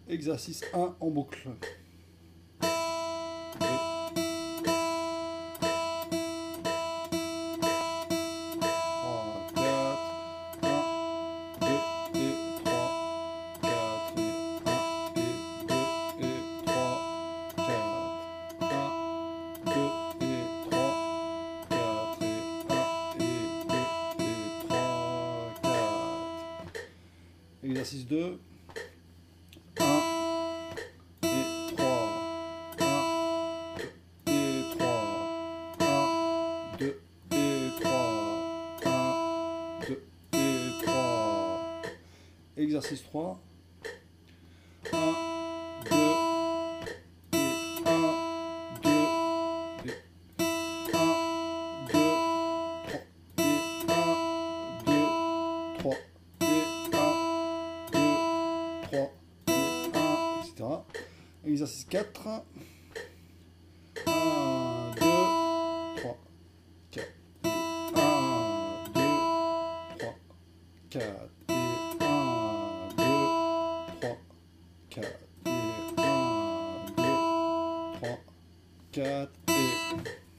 Exercice 1 en boucle. 2, exercice 2, 1 et 3, 1 et 3, 1, 2 et 3, 1, 2 et 3. Exercice 3, 1, 2 et 1, 2 et 1, 2, 3 et 1, 2, 3 et 3 et 1, etc. Exercice 4. 1, 2, 3, 4 et 1, 2, 3, 4 et 1, 2, 3, 4 et 1, 2, 3, 4 et